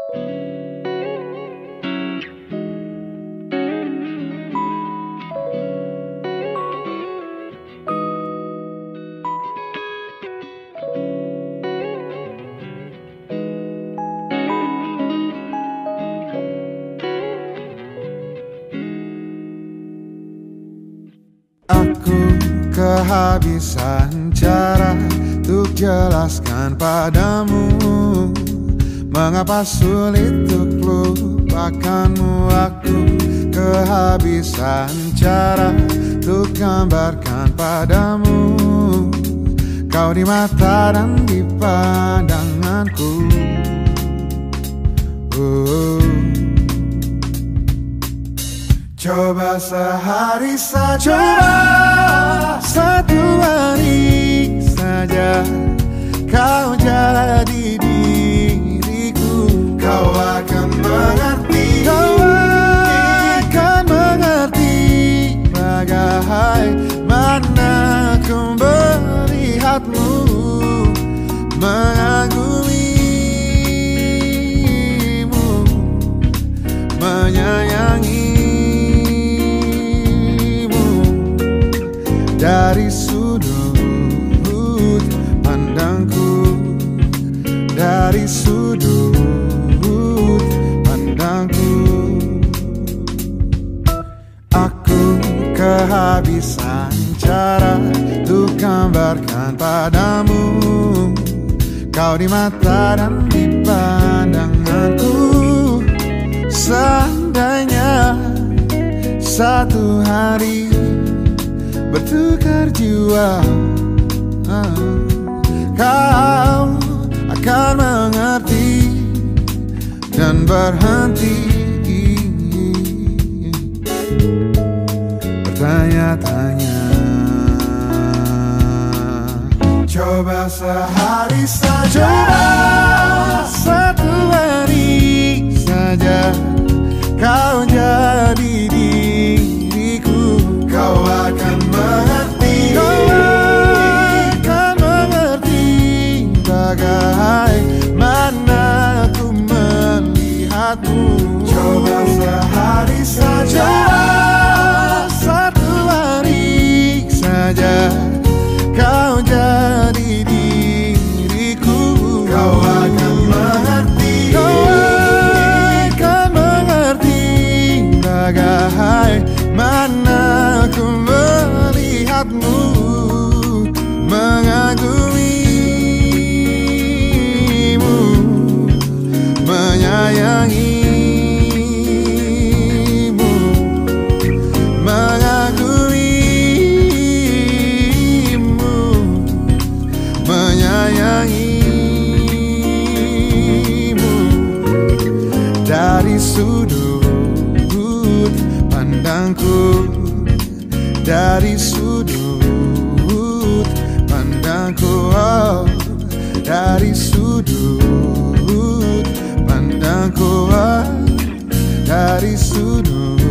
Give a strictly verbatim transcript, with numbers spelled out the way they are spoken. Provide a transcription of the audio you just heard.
Aku kehabisan cara untuk jelaskan padamu mengapa sulit untuk lupakanmu. Aku kehabisan cara untuk gambarkan padamu kau di mata dan di pandanganku. oh. Coba sehari saja, coba satu hari saja kau jadi diriku. Kau akan mengerti, kau akan mengerti bagaimana ku melihatmu, mengagumimu, menyayangi. Dari sudut pandangku, dari sudut pandangku, aku kehabisan cara untuk gambarkan padamu kau di mata dan di pandanganku. Seandainya satu hari bertukar jiwa, kau akan mengerti dan berhenti bertanya-tanya. Coba sehari saja, coba satu hari saja kau jadi diriku. Kau akan mengerti, kau akan mengerti bagaimana ku melihatmu. Coba sehari saja, satu hari saja kau jadi diriku. Kau akan mengerti, kau akan mengerti bagaimana ku melihatmu, mengagumimu, menyayangimu, mengagumimu, menyayangimu. Dari sudut pandangku, dari sudut pandangku, oh, dari sudut pandangku, oh, dari sudut